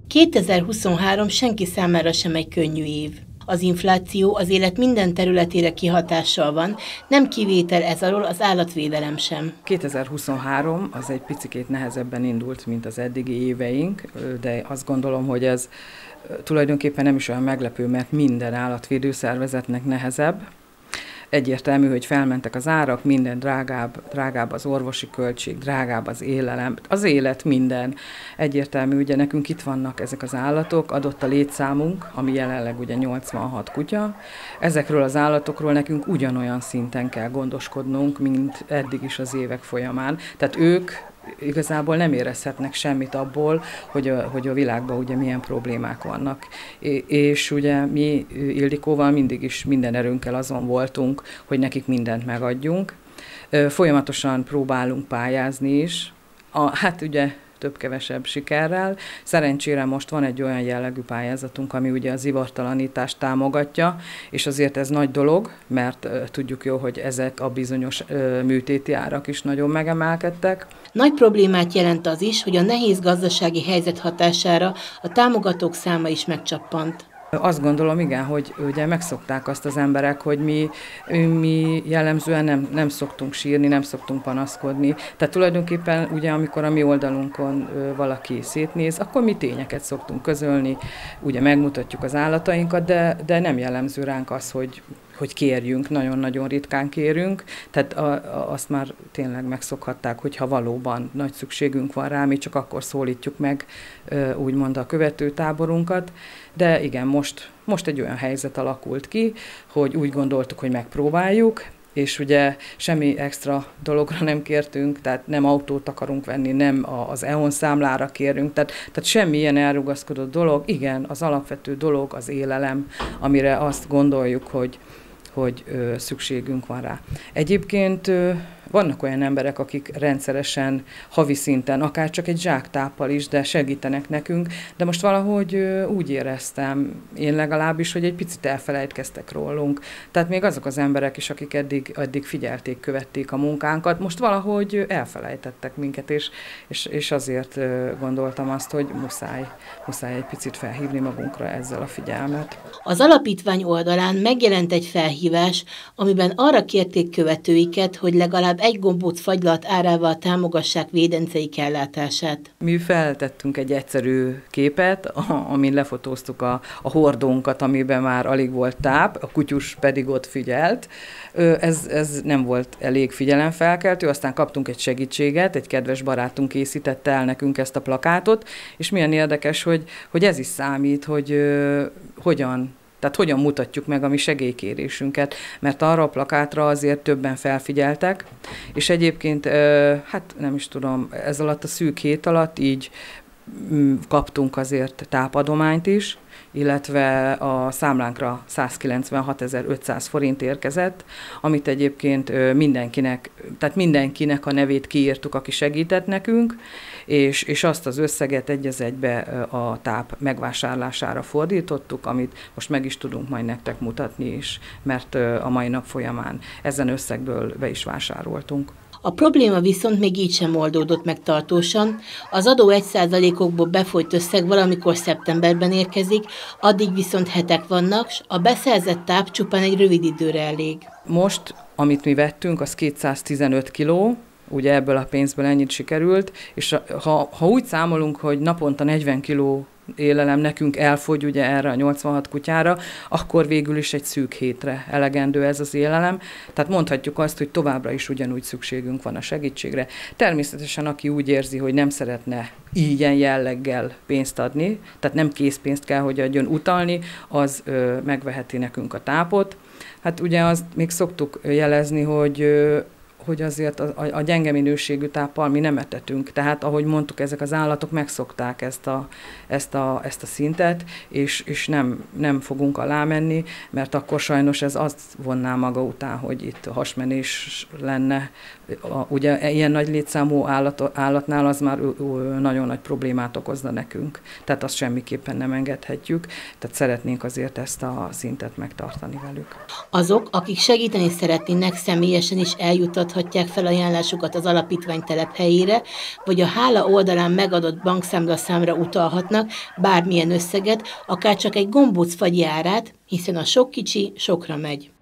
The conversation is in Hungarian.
2023 senki számára sem egy könnyű év. Az infláció az élet minden területére kihatással van, nem kivétel ez alól az állatvédelem sem. 2023 az egy picikét nehezebben indult, mint az eddigi éveink, de azt gondolom, hogy ez tulajdonképpen nem is olyan meglepő, mert minden állatvédőszervezetnek nehezebb. Egyértelmű, hogy felmentek az árak, minden drágább az orvosi költség, drágább az élelem, az élet minden. Egyértelmű, ugye nekünk itt vannak ezek az állatok, adott a létszámunk, ami jelenleg ugye 86 kutya. Ezekről az állatokról nekünk ugyanolyan szinten kell gondoskodnunk, mint eddig is az évek folyamán. Tehát ők igazából nem érezhetnek semmit abból, hogy a világban ugye milyen problémák vannak. És ugye mi Ildikóval mindig is minden erőnkkel azon voltunk, hogy nekik mindent megadjunk. Folyamatosan próbálunk pályázni is. Hát ugye több-kevesebb sikerrel. Szerencsére most van egy olyan jellegű pályázatunk, ami ugye az ivartalanítást támogatja, és azért ez nagy dolog, mert tudjuk jó, hogy ezek a bizonyos műtéti árak is nagyon megemelkedtek. Nagy problémát jelent az is, hogy a nehéz gazdasági helyzet hatására a támogatók száma is megcsappant. Azt gondolom, igen, hogy ugye megszokták azt az emberek, hogy mi jellemzően nem szoktunk sírni, nem szoktunk panaszkodni. Tehát tulajdonképpen ugye amikor a mi oldalunkon valaki szétnéz, akkor mi tényeket szoktunk közölni, ugye megmutatjuk az állatainkat, de nem jellemző ránk az, hogy kérjünk, nagyon-nagyon ritkán kérünk, tehát azt már tényleg megszokhatták, hogyha valóban nagy szükségünk van rá, mi csak akkor szólítjuk meg úgymond a követőtáborunkat, de igen, most egy olyan helyzet alakult ki, hogy úgy gondoltuk, hogy megpróbáljuk, és ugye semmi extra dologra nem kértünk, tehát nem autót akarunk venni, nem az EON számlára kérünk, tehát semmi ilyen elrugaszkodott dolog, igen, az alapvető dolog az élelem, amire azt gondoljuk, hogy szükségünk van rá. Egyébként vannak olyan emberek, akik rendszeresen, havi szinten, akár csak egy zsáktáppal is, de segítenek nekünk, de most valahogy úgy éreztem, én legalábbis, hogy egy picit elfelejtkeztek rólunk. Tehát még azok az emberek is, akik eddig figyelték, követték a munkánkat, most valahogy elfelejtettek minket, és azért gondoltam azt, hogy muszáj egy picit felhívni magunkra ezzel a figyelmet. Az alapítvány oldalán megjelent egy felhívás, amiben arra kérték követőiket, hogy legalább egy gombóc fagylalt árával támogassák védenceik ellátását. Mi feltettünk egy egyszerű képet, amin lefotóztuk a hordónkat, amiben már alig volt táp, a kutyus pedig ott figyelt. Ez nem volt elég figyelemfelkeltő, aztán kaptunk egy segítséget, egy kedves barátunk készítette el nekünk ezt a plakátot, és milyen érdekes, hogy ez is számít, hogy hogyan mutatjuk meg a mi segélykérésünket, mert arra a plakátra azért többen felfigyeltek, és egyébként, hát nem is tudom, ez alatt a szűk hét alatt így kaptunk azért tápadományt is, illetve a számlánkra 196.500 forint érkezett, amit egyébként mindenkinek a nevét kiírtuk, aki segített nekünk, és azt az összeget egy az egybe a táp megvásárlására fordítottuk, amit most meg is tudunk majd nektek mutatni is, mert a mai nap folyamán ezen összegből be is vásároltunk. A probléma viszont még így sem oldódott meg tartósan, az adó 1%-okból befolyt összeg valamikor szeptemberben érkezik, addig viszont hetek vannak, s a beszerzett táp csupán egy rövid időre elég. Most, amit mi vettünk, az 215 kiló, ugye ebből a pénzből ennyit sikerült, és ha úgy számolunk, hogy naponta 40 kiló élelem nekünk elfogy ugye erre a 86 kutyára, akkor végül is egy szűk hétre elegendő ez az élelem. Tehát mondhatjuk azt, hogy továbbra is ugyanúgy szükségünk van a segítségre. Természetesen, aki úgy érzi, hogy nem szeretne ilyen jelleggel pénzt adni, tehát nem készpénzt kell, hogy adjon, utalni, az megveheti nekünk a tápot. Hát ugye azt még szoktuk jelezni, hogy azért a gyenge minőségű táppal mi nem etetünk. Tehát, ahogy mondtuk, ezek az állatok megszokták ezt a szintet, és nem fogunk alá menni, mert akkor sajnos ez azt vonná maga után, hogy itt hasmenés lenne. Ugye ilyen nagy létszámú állatnál az már nagyon nagy problémát okozna nekünk. Tehát azt semmiképpen nem engedhetjük. Tehát szeretnénk azért ezt a szintet megtartani velük. Azok, akik segíteni szeretnének, személyesen is eljuttathatják adhatják felajánlásukat az alapítvány telephelyére, vagy a Hála oldalán megadott bankszámlaszámra utalhatnak bármilyen összeget, akár csak egy gombóc fagyi árát, hiszen a sok kicsi sokra megy.